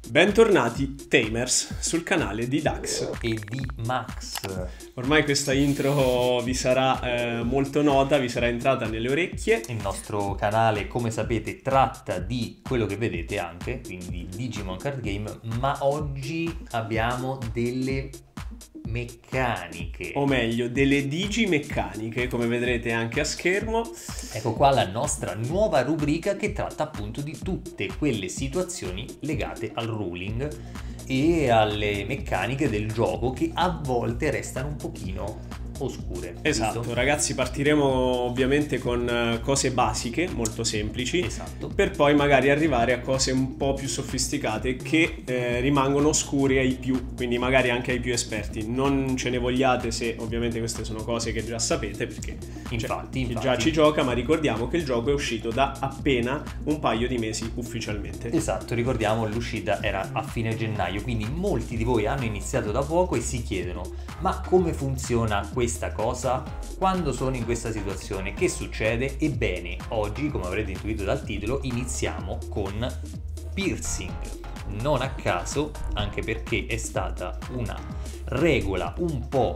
Bentornati Tamers sul canale di Dax e di Max. Ormai questa intro vi sarà molto nota, vi sarà entrata nelle orecchie. Il nostro canale, come sapete, tratta di quello che vedete anche, quindi Digimon Card Game, ma oggi abbiamo delle meccaniche. O meglio, delle digimeccaniche, come vedrete anche a schermo. Ecco qua la nostra nuova rubrica che tratta appunto di tutte quelle situazioni legate al ruling e alle meccaniche del gioco che a volte restano un pochino oscure. Esatto, giusto? ragazzi, partiremo ovviamente con cose basiche, molto semplici, Esatto. per poi magari arrivare a cose un po' più sofisticate che rimangono oscure ai più, quindi magari anche ai più esperti. Non ce ne vogliate se ovviamente queste sono cose che già sapete, perché Infatti. già ci gioca, ma ricordiamo che il gioco è uscito da appena un paio di mesi ufficialmente. Esatto, ricordiamo l'uscita era a fine gennaio, quindi molti di voi hanno iniziato da poco e si chiedono: ma come funziona questa cosa? Quando sono in questa situazione? Che succede? Ebbene, oggi, come avrete intuito dal titolo, iniziamo con piercing. Non a caso, anche perché è stata una regola un po'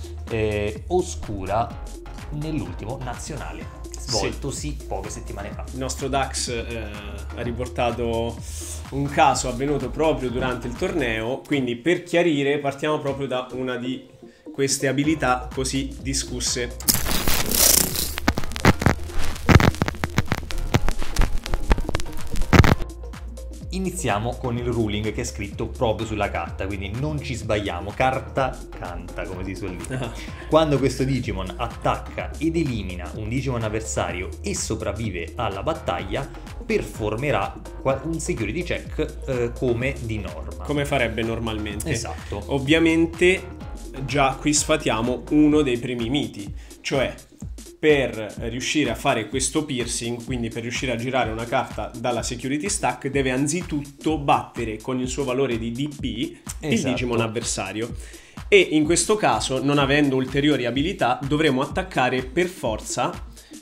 oscura nell'ultimo nazionale, svoltosi poche settimane fa. Il nostro Dax ha riportato un caso avvenuto proprio durante il torneo, quindi per chiarire partiamo proprio da una di queste abilità così discusse. Iniziamo con il ruling che è scritto proprio sulla carta, quindi non ci sbagliamo, carta canta, come si suol dire. Quando questo Digimon attacca ed elimina un Digimon avversario e sopravvive alla battaglia, performerà un security check come di norma. Come farebbe normalmente. Esatto. Ovviamente già qui sfatiamo uno dei primi miti, cioè per riuscire a fare questo piercing, quindi per riuscire a girare una carta dalla security stack, deve anzitutto battere con il suo valore di DP il Digimon avversario. E in questo caso, non avendo ulteriori abilità, dovremo attaccare per forza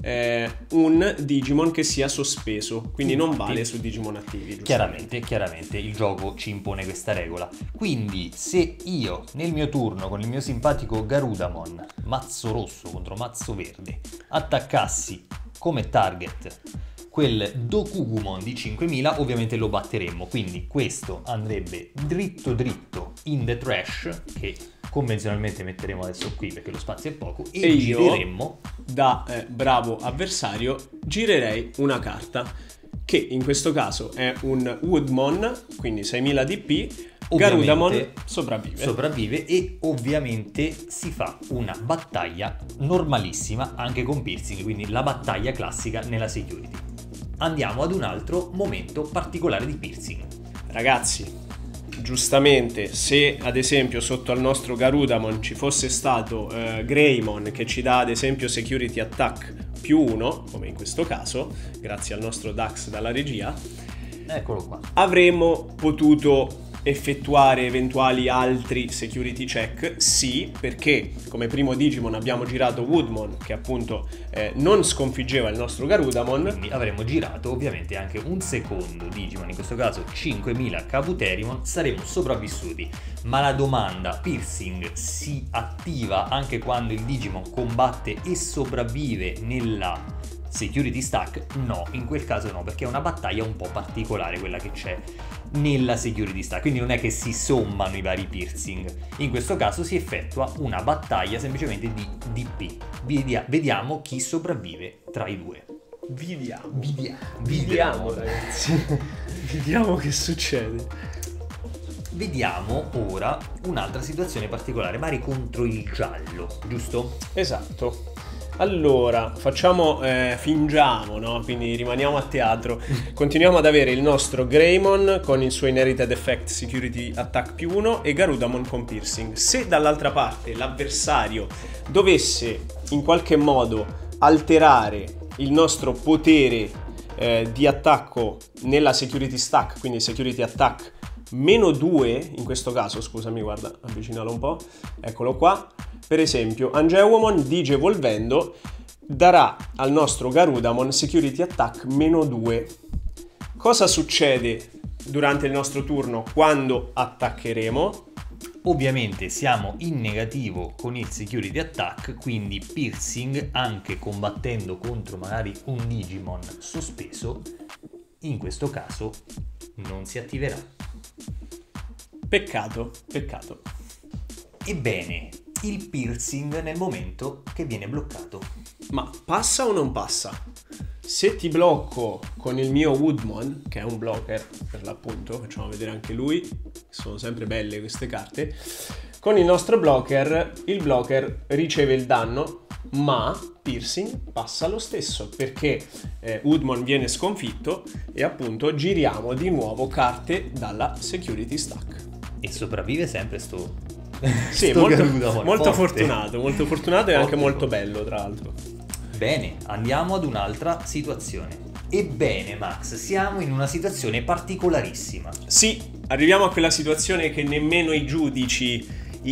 un Digimon che sia sospeso, quindi non vale su Digimon attivi. Chiaramente il gioco ci impone questa regola. Quindi se io nel mio turno con il mio simpatico Garudamon mazzo rosso contro mazzo verde attaccassi come target quel Dokugumon di 5000, ovviamente lo batteremmo, quindi questo andrebbe dritto in the trash, che convenzionalmente metteremo adesso qui perché lo spazio è poco, e gireremmo. Da bravo avversario girerei una carta che in questo caso è un Woodmon, quindi 6000 DP. Garudamon sopravvive e ovviamente si fa una battaglia normalissima anche con piercing, quindi la battaglia classica nella security. Andiamo ad un altro momento particolare di piercing. Ragazzi, giustamente, se ad esempio sotto al nostro Garudamon ci fosse stato Greymon che ci dà ad esempio security attack +1, come in questo caso, grazie al nostro Dax dalla regia, eccolo qua, avremmo potuto effettuare eventuali altri security check, sì, perché come primo Digimon abbiamo girato Woodmon, che appunto non sconfiggeva il nostro Garudamon. Quindi avremmo girato ovviamente anche un secondo Digimon, in questo caso 5000 Kabuterimon, saremmo sopravvissuti. Ma la domanda: piercing si attiva anche quando il Digimon combatte e sopravvive nella security stack? No, in quel caso no, perché è una battaglia un po' particolare quella che c'è nella security stack, quindi non è che si sommano i vari piercing. In questo caso si effettua una battaglia semplicemente di DP. Vediamo chi sopravvive tra i due. Vediamo ragazzi. Vediamo che succede. Vediamo ora un'altra situazione particolare, Mari contro il giallo, giusto? Esatto. Allora, fingiamo, no? Quindi rimaniamo a teatro. Continuiamo ad avere il nostro Greymon con il suo Inherited Effect Security Attack +1 e Garudamon con Piercing. Se dall'altra parte l'avversario dovesse in qualche modo alterare il nostro potere di attacco nella Security Stack, quindi Security Attack -2, in questo caso, scusami, guarda, avvicinalo un po', eccolo qua. Per esempio, Angewomon digevolvendo darà al nostro Garudamon Security Attack -2. Cosa succede durante il nostro turno quando attaccheremo. Ovviamente siamo in negativo con il security attack, quindi piercing anche combattendo contro magari un Digimon sospeso, in questo caso non si attiverà. Peccato. Ebbene, il piercing nel momento che viene bloccato. Ma passa o non passa? Se ti blocco con il mio Woodmon, che è un blocker per l'appunto, facciamo vedere anche lui, sono sempre belle queste carte, con il nostro blocker, il blocker riceve il danno, ma piercing passa lo stesso, perché Woodmon viene sconfitto e appunto giriamo di nuovo carte dalla security stack. E sopravvive sempre sto Sì, molto fortunato e anche molto bello, tra l'altro. Bene, andiamo ad un'altra situazione. Ebbene, Max, siamo in una situazione particolarissima. Sì, arriviamo a quella situazione che nemmeno i giudici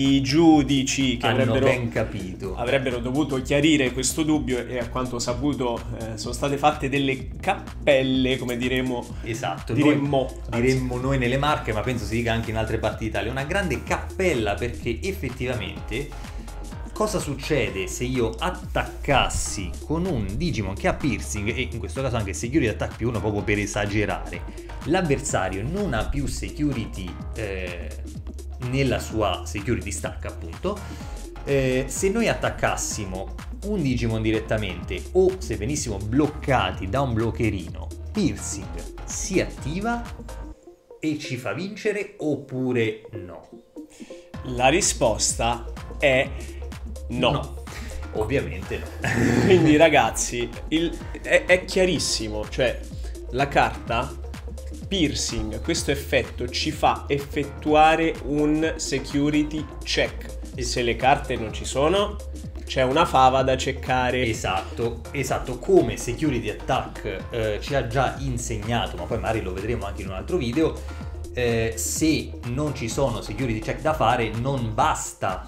che hanno ben capito. Avrebbero dovuto chiarire questo dubbio, e a quanto ho saputo sono state fatte delle cappelle, come diremmo. Esatto, diremmo noi nelle Marche, ma penso si dica anche in altre parti d'Italia, una grande cappella, perché effettivamente cosa succede se io attaccassi con un Digimon che ha piercing, e in questo caso anche security attack +1 proprio per esagerare, l'avversario non ha più security nella sua security stack appunto, se noi attaccassimo un Digimon direttamente o se venissimo bloccati da un bloccherino, piercing si attiva e ci fa vincere oppure no? La risposta è no. Ovviamente no. Quindi ragazzi, è chiarissimo, cioè la carta piercing, questo effetto ci fa effettuare un security check, e se le carte non ci sono c'è una fava da ceccare. Esatto, come security attack ci ha già insegnato, ma poi magari lo vedremo anche in un altro video, se non ci sono security check da fare non basta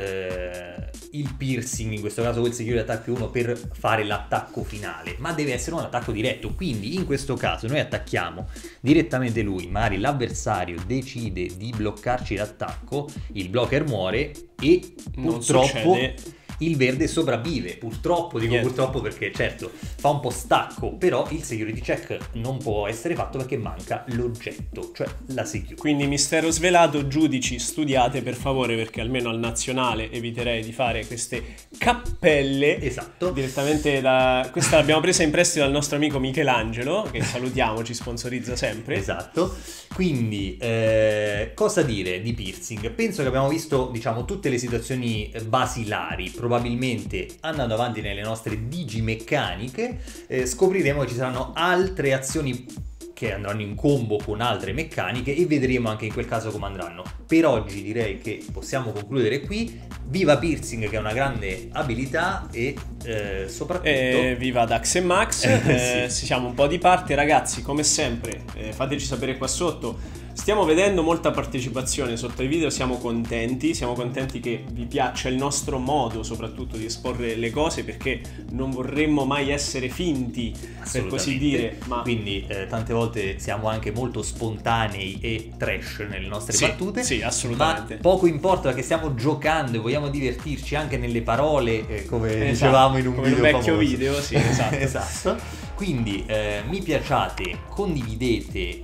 il piercing, in questo caso quel security attack +1, per fare l'attacco finale, ma deve essere un attacco diretto. Quindi in questo caso noi attacchiamo direttamente lui, magari l'avversario decide di bloccarci l'attacco, il blocker muore e purtroppo il verde sopravvive. Purtroppo, dico purtroppo perché certo fa un po' stacco, però il security check non può essere fatto perché manca l'oggetto, cioè la security. Quindi mistero svelato, giudici studiate per favore, perché almeno al nazionale eviterei di fare queste cappelle. Esatto. Direttamente questa l'abbiamo presa in prestito dal nostro amico Michelangelo, che salutiamo, ci sponsorizza sempre. Esatto. Quindi cosa dire di piercing? Penso che abbiamo visto, diciamo, tutte le situazioni basilari. Probabilmente andando avanti nelle nostre digimeccaniche scopriremo che ci saranno altre azioni che andranno in combo con altre meccaniche e vedremo anche in quel caso come andranno. Per oggi direi che possiamo concludere qui. Viva piercing, che è una grande abilità, e soprattutto viva Dax e Max. Sì. Siamo un po' di parte, ragazzi, come sempre fateci sapere qua sotto. Stiamo vedendo molta partecipazione sotto i video, siamo contenti che vi piaccia il nostro modo soprattutto di esporre le cose, perché non vorremmo mai essere finti, per così dire, ma quindi tante volte siamo anche molto spontanei e trash nelle nostre battute. Sì, assolutamente. Ma poco importa, perché stiamo giocando e vogliamo divertirci anche nelle parole, come dicevamo in un vecchio video, sì, esatto. Esatto. Quindi mi piacciate, condividete,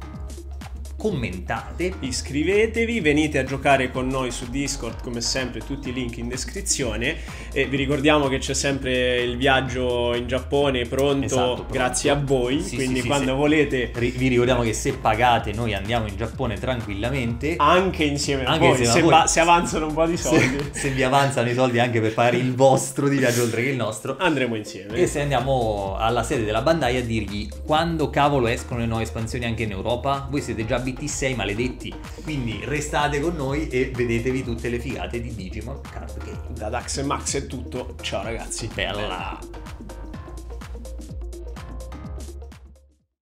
commentate, iscrivetevi, venite a giocare con noi su Discord, come sempre tutti i link in descrizione, e vi ricordiamo che c'è sempre il viaggio in Giappone pronto. Grazie a voi, quindi quando volete vi ricordiamo che se pagate noi andiamo in Giappone tranquillamente, anche insieme a voi, se avanzano un po' di soldi, se vi avanzano i soldi anche per pagare il vostro di viaggio oltre che il nostro, andremo insieme. E se andiamo alla sede della Bandai a dirgli quando cavolo escono le nuove espansioni anche in Europa, voi siete già BT6 maledetti, quindi restate con noi e vedetevi tutte le figate di Digimon Card Game. Da Dax e Max è tutto, ciao ragazzi. Bella.